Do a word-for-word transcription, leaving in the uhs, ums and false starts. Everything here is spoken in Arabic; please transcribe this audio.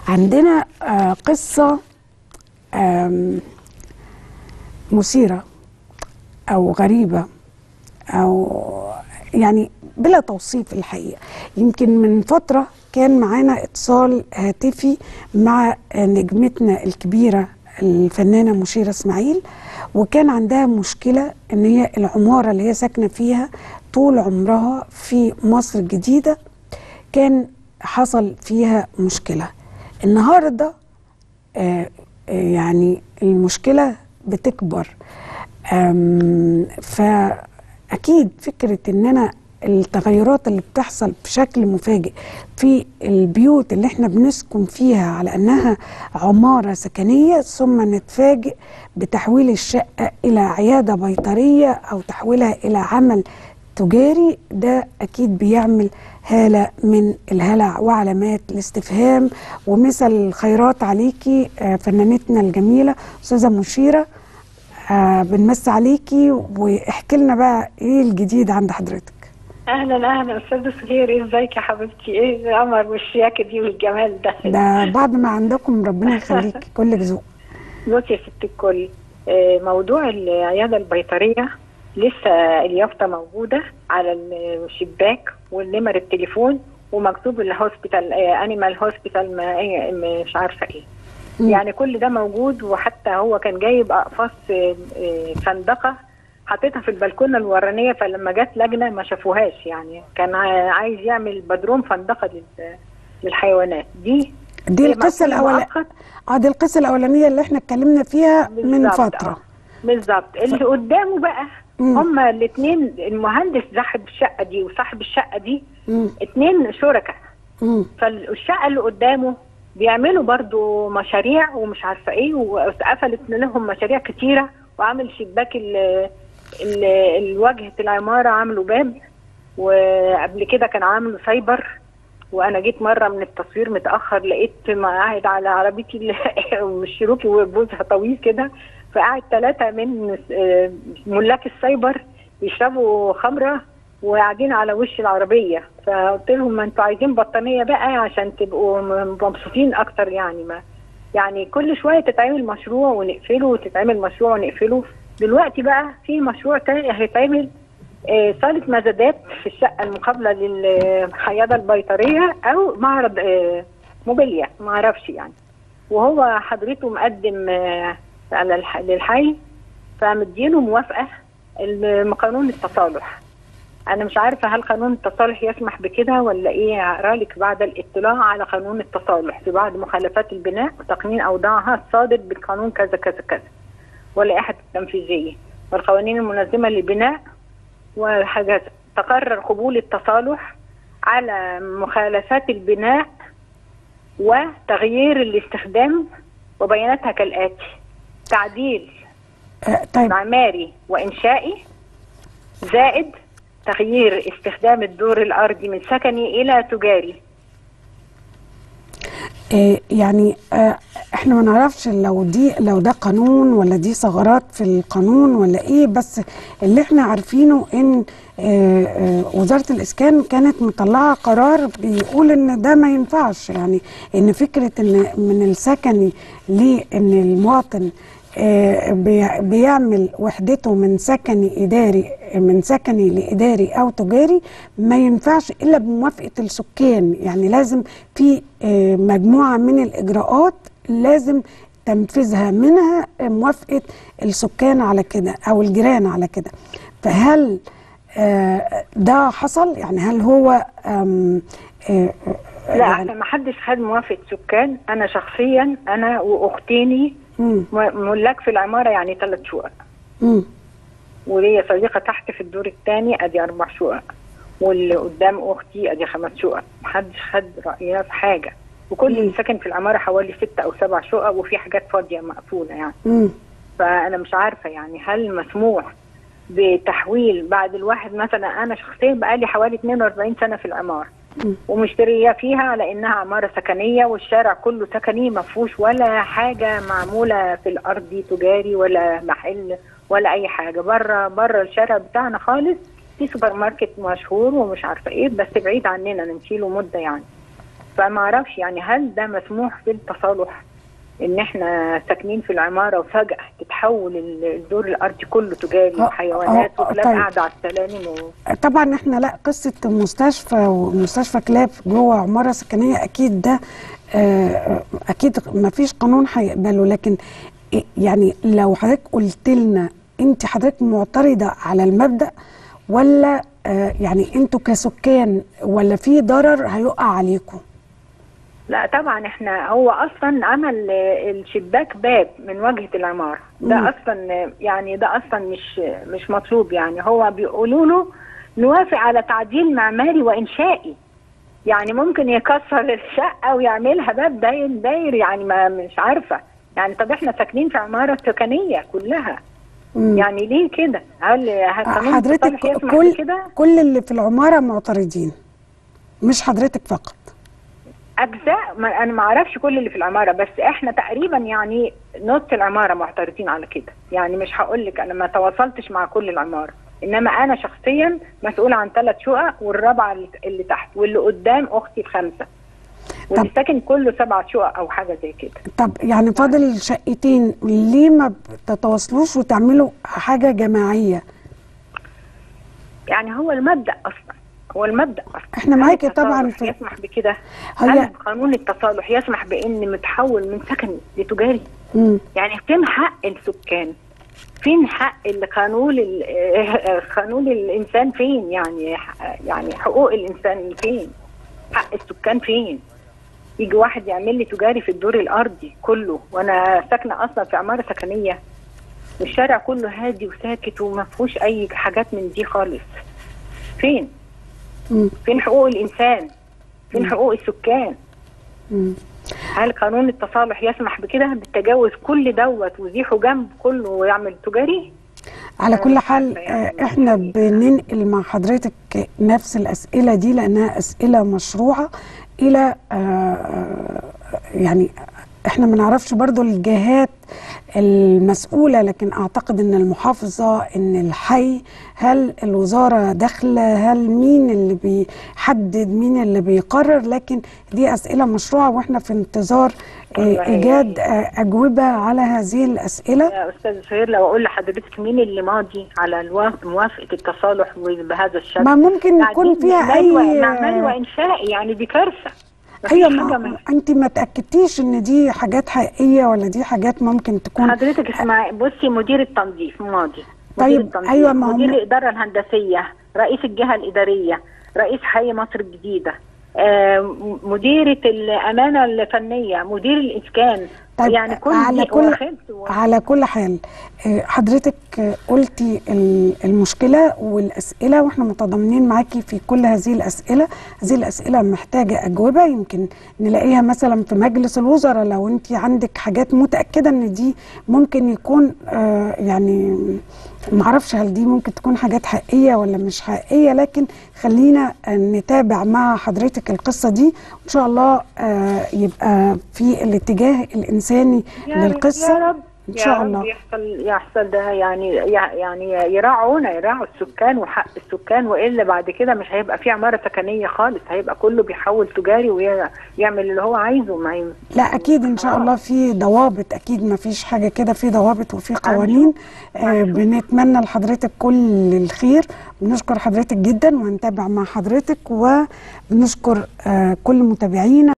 عندنا آه قصة مثيرة أو غريبة أو يعني بلا توصيف الحقيقة. يمكن من فترة كان معانا اتصال هاتفي مع نجمتنا الكبيرة الفنانة مشيرة اسماعيل، وكان عندها مشكلة ان هي العمارة اللي هي ساكنة فيها طول عمرها في مصر الجديدة كان حصل فيها مشكلة. النهاردة آه يعني المشكلة بتكبر، فأكيد فكرة ان انا التغيرات اللي بتحصل بشكل مفاجئ في البيوت اللي احنا بنسكن فيها على انها عمارة سكنية، ثم نتفاجئ بتحويل الشقة الى عيادة بيطرية او تحويلها الى عمل تجاري، ده اكيد بيعمل هالة من الهلع وعلامات الاستفهام. ومثل الخيرات عليكي فنانتنا الجميلة استاذة مشيرة، آه بنمس عليكي واحكي لنا بقى ايه الجديد عند حضرتك. اهلا اهلا استاذ سهير، ازيك يا حبيبتي؟ ايه القمر والشياكه دي والجمال ده ده بعد ما عندكم ربنا يخليكي كلك ذوق. بصي يا ست الكل، موضوع العياده البيطريه لسه اليافطه موجوده على الشباك والنمر التليفون ومكتوب الهوسبيتال انيمال هوسبيتال مش عارفه ايه. م. يعني كل ده موجود، وحتى هو كان جايب اقفاص فندقه حطيتها في البلكونه الورانيه، فلما جت لجنه ما شافوهاش. يعني كان عايز يعمل بدروم فندقه للحيوانات. دي دي القصه الاولانيه. اه دي القصه الاولانيه اللي احنا اتكلمنا فيها من فتره. بالظبط. اللي ف... قدامه بقى هما الاثنين، المهندس صاحب الشقه دي وصاحب الشقه دي اثنين شركاء. فالشقه اللي قدامه بيعملوا برضو مشاريع ومش عارفه ايه، وقفلت لهم مشاريع كتيره، وعامل شباك ال ال الواجهه العماره عامله باب، وقبل كده كان عامله سايبر. وانا جيت مره من التصوير متاخر لقيت قاعد على عربيتي الشيروكي وجوزها طويل كده، فقاعد ثلاثه من ملاك السايبر بيشربوا خمره وقاعدين على وش العربيه. فقلت لهم ما انتوا عايزين بطانيه بقى عشان تبقوا مبسوطين اكتر. يعني ما يعني كل شويه تتعمل مشروع ونقفله وتتعمل مشروع ونقفله. دلوقتي بقى في مشروع تاني هيتعمل، آه صاله مزادات في الشقه المقابله للعياده البيطريه او معرض آه موبيليا ما اعرفش يعني. وهو حضرته مقدم آه على للحي، فمديله موافقه قانون التصالح. انا مش عارفه هل قانون التصالح يسمح بكده ولا ايه. هقرا لك بعد الاطلاع على قانون التصالح في بعض مخالفات البناء وتقنين اوضاعها الصادر بالقانون كذا كذا كذا، واللائحه التنفيذيه والقوانين المنظمه للبناء وهكذا. تقرر قبول التصالح على مخالفات البناء وتغيير الاستخدام وبياناتها كالاتي: تعديل أه طيب. معماري وانشائي، زائد تغيير استخدام الدور الارضي من سكني الى تجاري. إيه يعني آه احنا ما نعرفش لو دي لو ده قانون ولا دي ثغرات في القانون ولا ايه، بس اللي احنا عارفينه ان آه آه وزارة الاسكان كانت مطلعة قرار بيقول ان ده ما ينفعش. يعني ان فكرة ان من السكني لان المواطن آه بيعمل وحدته من سكني إداري من سكني لإداري أو تجاري ما ينفعش إلا بموافقة السكان. يعني لازم في آه مجموعة من الإجراءات لازم تنفيذها، منها موافقة السكان على كده أو الجيران على كده. فهل آه ده حصل؟ يعني هل هو آم آه لا يعني ما حدش خد موافقة سكان. أنا شخصيا أنا وأختيني ملاك في العمارة، يعني ثلاث شقق، وليا صديقة تحت في الدور الثاني أدي أربع شقق، واللي قدام أختي أدي خمس شقق. محدش خد رأينا في حاجة، وكل اللي ساكن في العمارة حوالي ستة أو سبع شقق، وفي حاجات فاضية مقفولة يعني. مم. فأنا مش عارفة يعني هل مسموح بتحويل بعد الواحد. مثلا أنا شخصيا بقالي حوالي اثنين وأربعين سنة في العمارة ومشتريه فيها على انها عماره سكنيه، والشارع كله سكني ما فيهوش ولا حاجه معموله في الارض دي تجاري ولا محل ولا اي حاجه. بره بره الشارع بتاعنا خالص في سوبر ماركت مشهور ومش عارفه ايه، بس بعيد عننا نمشي له مده يعني. فما اعرفش يعني هل ده مسموح في التصالح ان احنا ساكنين في العماره وفجاه تتحول الدور الارضي كله تجاري وحيوانات وكلاب طيب. قاعده على السلالم و... طبعا احنا لا قصه مستشفى ومستشفى كلاب جوه عماره سكنيه اكيد ده اكيد ما فيش قانون هيقبله، لكن يعني لو حضرتك قلت لنا انت حضرتك معترضه على المبدأ ولا يعني انتوا كسكان ولا في ضرر هيقع عليكم؟ لا طبعا احنا هو اصلا عمل الشباك باب من واجهه العماره ده مم. اصلا يعني ده اصلا مش مش مطلوب، يعني هو بيقولوا له نوافق على تعديل معماري وانشائي، يعني ممكن يكسر الشقه ويعملها باب داير داير يعني ما مش عارفه يعني. طب احنا ساكنين في عماره سكنيه كلها مم. يعني ليه كده؟ هل حضرتك كل كده؟ كل اللي في العماره معترضين مش حضرتك فقط؟ اجزاء ما انا ما اعرفش كل اللي في العماره، بس احنا تقريبا يعني نص العماره معترضين على كده، يعني مش هقول لك انا ما تواصلتش مع كل العماره، انما انا شخصيا مسؤوله عن ثلاث شقق والرابعه اللي تحت واللي قدام اختي بخمسه واللي ساكن كله سبع شقق او حاجه زي كده. طب يعني فاضل شقتين، ليه ما بتتواصلوش وتعملوا حاجه جماعيه؟ يعني هو المبدأ اصلا هو المبدأ أصلا. احنا معاكي طبعا في يسمح بكده؟ هل قانون التصالح يسمح بان متحول من سكن لتجاري؟ مم. يعني فين حق السكان؟ فين حق القانون قانون الانسان فين؟ يعني يعني حقوق الانسان فين؟ حق السكان فين؟ يجي واحد يعمل لي تجاري في الدور الارضي كله وانا ساكنه اصلا في عماره سكنيه والشارع كله هادي وساكت وما فيهوش اي حاجات من دي خالص. فين؟ مم. فين حقوق الانسان؟ فين مم. حقوق السكان؟ مم. هل قانون التصالح يسمح بكده بالتجاوز كل دوت ويزيحه جنب كله ويعمل تجاري؟ على كل حال يعني احنا بننقل مع حضرتك نفس الاسئله دي لانها اسئله مشروعه الى يعني احنا ما نعرفش برضو الجهات المسؤولة، لكن اعتقد ان المحافظة، ان الحي، هل الوزارة داخلة، هل مين اللي بيحدد، مين اللي بيقرر، لكن دي اسئلة مشروعة واحنا في انتظار ايجاد اجوبة على هذه الاسئلة. يا استاذ سهير لو اقول لحضرتك مين اللي ماضي على موافقة التصالح بهذا الشكل؟ ما ممكن يكون فيها اي معماري وانشائي، يعني دي كارثة. ايوه ما انت ما تاكدتيش ان دي حاجات حقيقيه ولا دي حاجات ممكن تكون. حضرتك اسمعي بصي، مدير التنظيف ماضي، طيب التنظيف. ايوه ما مدير الاداره الهندسيه، رئيس الجهه الاداريه، رئيس حي مصر الجديده، آه مديره الامانه الفنيه، مدير الاسكان. طيب يعني كل على كل على كل حال حضرتك قلتي المشكله والاسئله واحنا متضامنين معاكي في كل هذه الاسئله. هذه الاسئله محتاجه اجوبه يمكن نلاقيها مثلا في مجلس الوزراء لو انت عندك حاجات متاكده ان دي ممكن يكون آه يعني معرفش هل دي ممكن تكون حاجات حقيقيه ولا مش حقيقيه، لكن خلينا نتابع مع حضرتك القصه دي وان شاء الله آه يبقى في الاتجاه الانساني للقصه يا رب ان شاء الله. يحصل يحصل ده يعني يعني يراعونا يراعوا السكان وحق السكان، والا بعد كده مش هيبقى في عماره سكنيه خالص، هيبقى كله بيحول تجاري ويعمل اللي هو عايزه. ما لا اكيد ان شاء الله في ضوابط، اكيد ما فيش حاجه كده، في ضوابط وفي قوانين. آه بنتمنى لحضرتك كل الخير، بنشكر حضرتك جدا وهنتابع مع حضرتك، وبنشكر آه كل متابعينا.